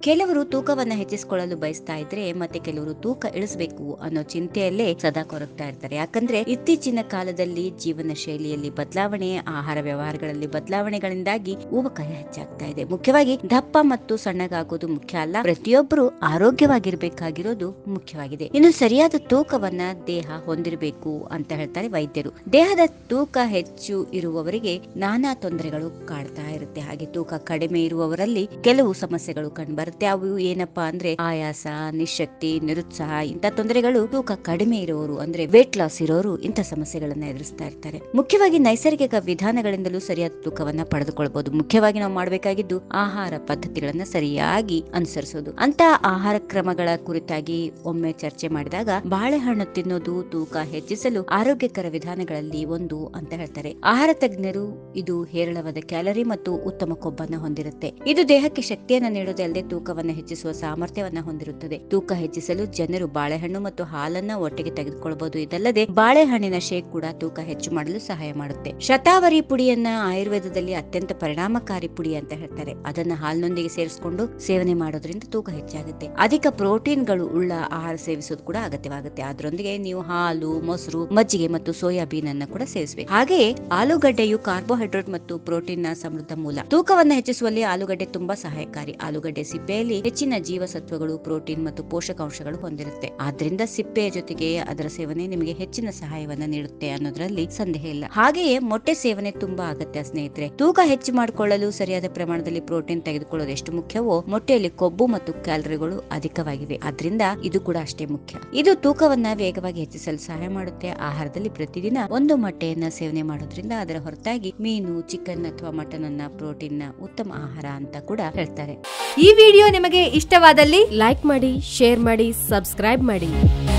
ಕೆಲವರು ತೂಕವನ್ನ ಹೆಚ್ಚಿಸಿಕೊಳ್ಳಲು ಬಯಸ್ತಾ ಇದ್ರೆ ಮತ್ತೆ ಕೆಲವರು ತೂಕ ಇಳಿಸಬೇಕು ಅನ್ನೋ ಚಿಂತೆಯಲ್ಲೇ ಸದಾ ಕೊರಗ್ತಾ ಇರ್ತಾರೆ. ಯಾಕಂದ್ರೆ ಇತ್ತೀಚಿನ ಕಾಲದಲ್ಲಿ ಜೀವನ ಶೈಲಿಯಲ್ಲಿ ಬದಲಾವಣೆ, ಆಹಾರ ವ್ಯವಹಾರಗಳಲ್ಲಿ ಬದಲಾವಣೆಗಳಿಂದಾಗಿ ಊಬಕಾಯ ಹೆಚ್ಚಾಗ್ತಾ ಇದೆ. ಮುಖ್ಯವಾಗಿ ದಪ್ಪ ಮತ್ತು ಸಣ್ಣಗಾಗೋದು ಮುಖ್ಯ ಅಲ್ಲ, ಪ್ರತಿಯೊಬ್ಬರು ಆರೋಗ್ಯವಾಗಿರ್ಬೇಕಾಗಿರೋದು ಮುಖ್ಯವಾಗಿದೆ. ಇನ್ನು ಸರಿಯಾದ ತೂಕವನ್ನ ದೇಹ ಹೊಂದಿರಬೇಕು ಅಂತ ಹೇಳ್ತಾರೆ ವೈದ್ಯರು. ದೇಹದ ತೂಕ ಹೆಚ್ಚು ಇರುವವರಿಗೆ ನಾನಾ ತೊಂದರೆಗಳು ಕಾಡ್ತಾ ಇರುತ್ತೆ. ಹಾಗೆ ತೂಕ ಕಡಿಮೆ ಇರುವವರಲ್ಲಿ ಕೆಲವು ಸಮಸ್ಯೆಗಳು ಕಂಡುಬರುತ್ತೆ. ಅವು ಏನಪ್ಪಾ ಅಂದ್ರೆ ಆಯಾಸ, ನಿಶಕ್ತಿ, ನಿರುತ್ಸಾಹ ಇಂಥ ತೊಂದರೆಗಳು ತೂಕ ಕಡಿಮೆ ಇರೋರು ಅಂದ್ರೆ ವೇಟ್ ಲಾಸ್ ಇರೋರು ಇಂಥ ಸಮಸ್ಯೆಗಳನ್ನ ಎದುರಿಸ್ತಾ ಇರ್ತಾರೆ. ಮುಖ್ಯವಾಗಿ ನೈಸರ್ಗಿಕ ವಿಧಾನಗಳಿಂದಲೂ ಸರಿಯಾದ ತೂಕವನ್ನ ಪಡೆದುಕೊಳ್ಬಹುದು. ಮುಖ್ಯವಾಗಿ ನಾವು ಮಾಡಬೇಕಾಗಿದ್ದು ಆಹಾರ ಪದ್ಧತಿಗಳನ್ನ ಸರಿಯಾಗಿ ಅನುಸರಿಸೋದು. ಅಂತ ಆಹಾರ ಕ್ರಮಗಳ ಕುರಿತಾಗಿ ಒಮ್ಮೆ ಚರ್ಚೆ ಮಾಡಿದಾಗ ಬಾಳೆಹಣ್ಣು ತಿನ್ನೋದು ತೂಕ ಹೆಚ್ಚಿಸಲು ಆರೋಗ್ಯಕರ ವಿಧಾನಗಳಲ್ಲಿ ಒಂದು ಅಂತ ಹೇಳ್ತಾರೆ. ಆಹಾರ ತಜ್ಞರು ಇದು ಹೇರಳವಾದ ಕ್ಯಾಲರಿ ಮತ್ತು ಉತ್ತಮ ಕೊಬ್ಬನ್ನ ಹೊಂದಿರುತ್ತೆ. ಇದು ದೇಹಕ್ಕೆ ಶಕ್ತಿಯನ್ನು ನೀಡೋದೇ ಅಲ್ಲದೆ ತೂಕವನ್ನು ಹೆಚ್ಚಿಸುವ ಸಾಮರ್ಥ್ಯವನ್ನ ಹೊಂದಿರುತ್ತದೆ. ತೂಕ ಹೆಚ್ಚಿಸಲು ಜನರು ಬಾಳೆಹಣ್ಣು ಮತ್ತು ಹಾಲನ್ನ ಒಟ್ಟಿಗೆ ತೆಗೆದುಕೊಳ್ಳಬಹುದು. ಇದಲ್ಲದೆ ಬಾಳೆಹಣ್ಣಿನ ಶೇಕ್ ಕೂಡ ತೂಕ ಹೆಚ್ಚು ಮಾಡಲು ಸಹಾಯ ಮಾಡುತ್ತೆ. ಶತಾವರಿ ಪುಡಿಯನ್ನ ಆಯುರ್ವೇದದಲ್ಲಿ ಅತ್ಯಂತ ಪರಿಣಾಮಕಾರಿ ಪುಡಿ ಅಂತ ಹೇಳ್ತಾರೆ. ಅದನ್ನ ಹಾಲಿನೊಂದಿಗೆ ಸೇರಿಸಿಕೊಂಡು ಸೇವನೆ ಮಾಡೋದ್ರಿಂದ ತೂಕ ಹೆಚ್ಚಾಗುತ್ತೆ. ಅಧಿಕ ಪ್ರೋಟೀನ್ಗಳು ಉಳ್ಳ ಆಹಾರ ಸೇವಿಸೋದು ಕೂಡ ಅಗತ್ಯವಾಗುತ್ತೆ. ಅದರೊಂದಿಗೆ ನೀವು ಹಾಲು, ಮೊಸರು, ಮಜ್ಜಿಗೆ ಮತ್ತು ಸೋಯಾಬೀನ್ ಅನ್ನ ಕೂಡ ಸೇವಿಸಬೇಕು. ಹಾಗೆಯೇ ಆಲೂಗಡ್ಡೆಯು ಕಾರ್ಬೋಹೈಡ್ರೇಟ್ ಮತ್ತು ಪ್ರೋಟೀನ್ ನ ಸಮೃದ್ಧ ಮೂಲ. ತೂಕವನ್ನ ಹೆಚ್ಚಿಸುವಲ್ಲಿ ಆಲೂಗಡ್ಡೆ ತುಂಬಾ ಸಹಾಯಕಾರಿ. ಆಲೂಗಡ್ಡೆ ಸಿಪ್ಪೆಯಲ್ಲಿ ಹೆಚ್ಚಿನ ಜೀವಸತ್ವಗಳು, ಪ್ರೋಟೀನ್ ಮತ್ತು ಪೋಷಕಾಂಶಗಳು ಹೊಂದಿರುತ್ತೆ. ಆದ್ರಿಂದ ಸಿಪ್ಪೆಯ ಜೊತೆಗೆ ಅದರ ಸೇವನೆ ನಿಮಗೆ ಹೆಚ್ಚಿನ ಸಹಾಯವನ್ನ ನೀಡುತ್ತೆ ಅನ್ನೋದ್ರಲ್ಲಿ ಸಂದೇಹ ಇಲ್ಲ. ಹಾಗೆಯೇ ಮೊಟ್ಟೆ ಸೇವನೆ ತುಂಬಾ ಅಗತ್ಯ ಸ್ನೇಹಿತರೆ. ತೂಕ ಹೆಚ್ಚು ಮಾಡಿಕೊಳ್ಳಲು ಸರಿಯಾದ ಪ್ರಮಾಣದಲ್ಲಿ ಪ್ರೋಟೀನ್ ತೆಗೆದುಕೊಳ್ಳೋದು ಎಷ್ಟು ಮುಖ್ಯವೋ ಮೊಟ್ಟೆಯಲ್ಲಿ ಕೊಬ್ಬು ಮತ್ತು ಕ್ಯಾಲರಿಗಳು ಅಧಿಕವಾಗಿವೆ. ಆದ್ರಿಂದ ಇದು ಕೂಡ ಅಷ್ಟೇ ಮುಖ್ಯ. ಇದು ತೂಕವನ್ನ ವೇಗವಾಗಿ ಹೆಚ್ಚಿಸಲು ಸಹಾಯ ಮಾಡುತ್ತೆ. ಆಹಾರದಲ್ಲಿ ಪ್ರತಿದಿನ ಒಂದು ಮೊಟ್ಟೆಯನ್ನ ಸೇವನೆ ಮಾಡೋದ್ರಿಂದ ಅದರ ಹೊರತಾಗಿ ಮೀನು, ಚಿಕನ್ ಅಥವಾ ಮಟನ್ ಅನ್ನ ಪ್ರೋಟೀನ್ ನ ಉತ್ತಮ ಆಹಾರ ಅಂತ ಕೂಡ ಹೇಳ್ತಾರೆ. ಈ ವಿಡಿಯೋ ನಿಮಗೆ ಇಷ್ಟವಾದಲ್ಲಿ ಲೈಕ್ ಮಾಡಿ, ಶೇರ್ ಮಾಡಿ, ಸಬ್ಸ್ಕ್ರೈಬ್ ಮಾಡಿ.